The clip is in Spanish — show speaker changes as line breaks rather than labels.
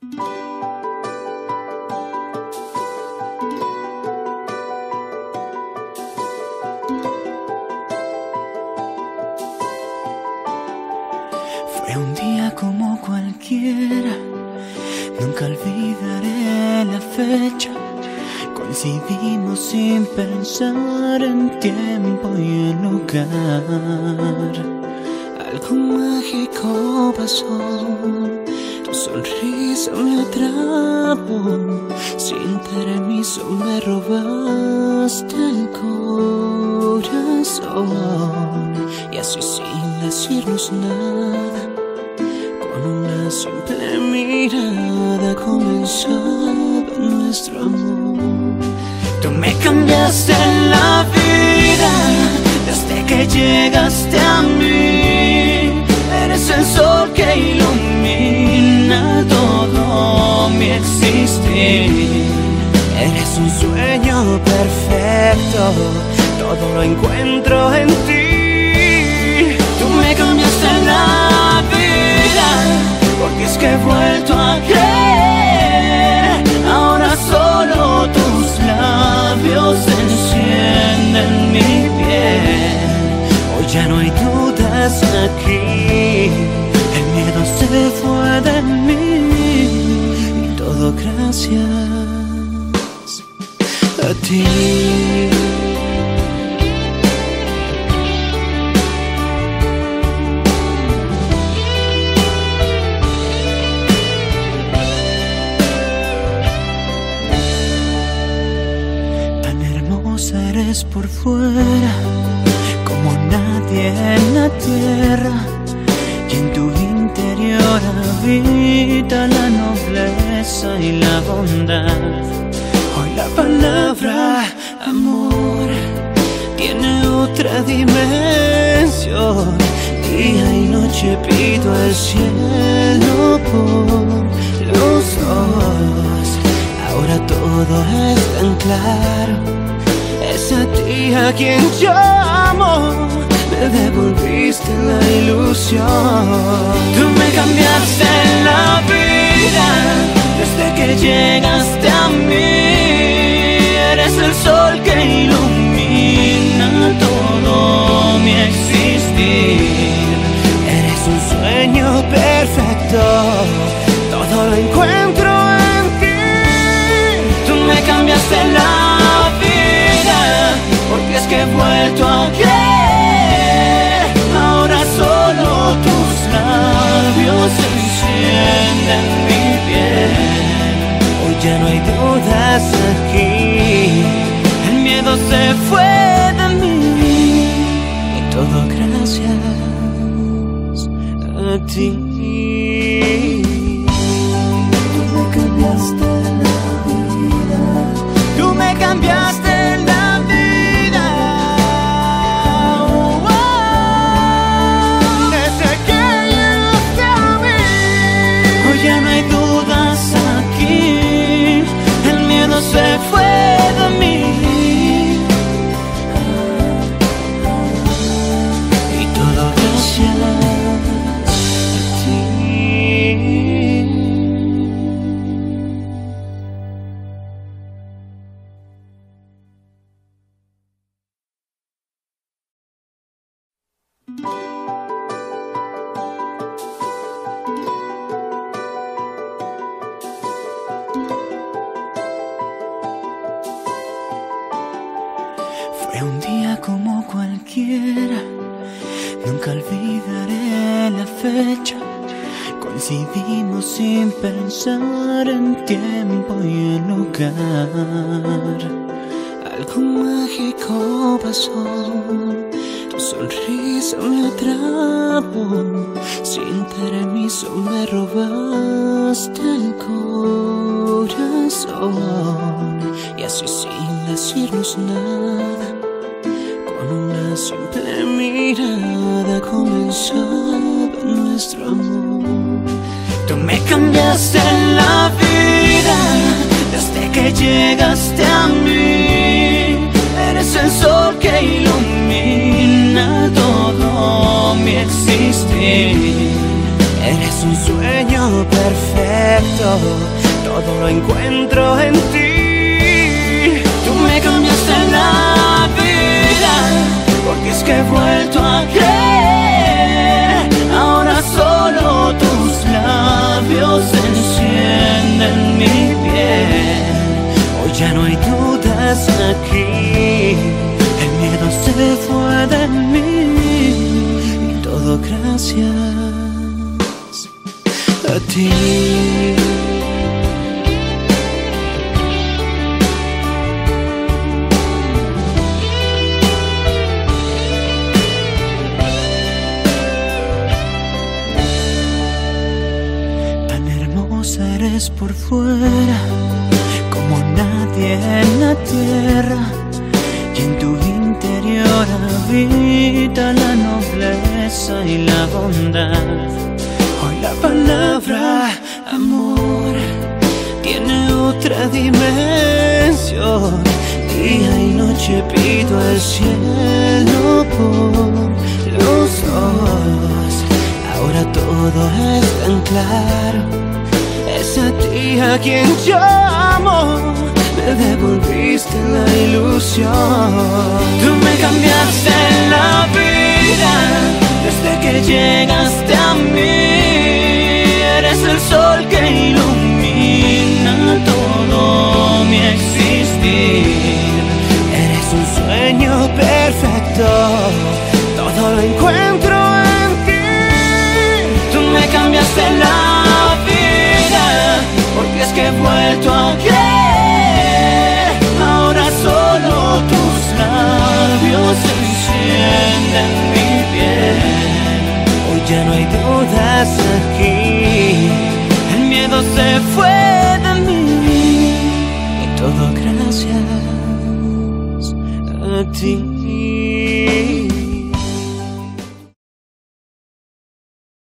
Fue un día como cualquiera, nunca olvidaré la fecha. Coincidimos sin pensar en tiempo y en lugar. Algo mágico pasó, tu sonrisa me atrapó. Sin permiso me robaste el corazón. Y así sin decirnos nada, con una simple mirada comenzaba nuestro amor. Tú me cambiaste la vida desde que llegaste a mí. Eres el sol que ilumina todo mi existir. Eres un sueño perfecto, todo lo encuentro en ti. Tú me cambiaste la vida, porque es que he vuelto a creer. Ahora solo tus labios encienden mi piel. Hoy ya no hay dudas aquí, el miedo se fue de mí. Y todo gracias a ti. Eres por fuera como nadie en la tierra, y en tu interior habita la nobleza y la bondad. Hoy la palabra amor tiene otra dimensión. Día y noche pido al cielo por los dos. Ahora todo es tan claro. Es a ti a quien llamo, me devolviste la ilusión. Tú me cambiaste la vida desde que llegaste a mí. Eres el sol que ilumina todo mi existir. Eres un sueño perfecto, todo lo encuentro en ti. Tú me cambiaste la vida, porque es que he vuelto a creer. Ahora solo tus labios encienden mi piel. Hoy ya no hay dudas aquí, el miedo se fue de mí. Y todo gracias a ti. Tú me cambiaste la vida, tú me cambiaste la vida. Desde que llegaste a mí. Hoy ya no hay dudas aquí, el miedo se fue de mí. Y todo gracias a ti. Fue un día como cualquiera, nunca olvidaré la fecha. Coincidimos sin pensar en tiempo y en lugar. Algo mágico pasó, tu sonrisa me atrapó. Sin permiso me robaste el corazón. Y así sin decirnos nada, con una simple mirada comenzaba nuestro amor. Tú me cambiaste la vida desde que llegaste a mí. Eres el sol que ilumina todo mi existir. Eres un sueño perfecto, todo lo encuentro en ti. Tú me cambiaste la vida, porque es que he vuelto a creer. Ahora solo tus labios encienden mi piel. Hoy ya no hay dudas aquí, el miedo se fue de mí. Y todo gracias a ti. Eres por fuera como nadie en la tierra, y en tu interior habita la nobleza y la bondad. Hoy la palabra amor tiene otra dimensión. Día y noche pido al cielo por los dos. Ahora todo es tan claro, es a ti a quien llamo. Me devolviste la ilusión. Tú me cambiaste la vida desde que llegaste a mí. Eres el sol que ilumina todo mi existir. Eres un sueño perfecto, todo lo encuentro en ti. Tú me cambiaste la vida, porque es que he vuelto a creer. Ahora solo tus labios encienden mi piel. Hoy ya no hay dudas aquí, el miedo se fue de mí. Y todo gracias a ti.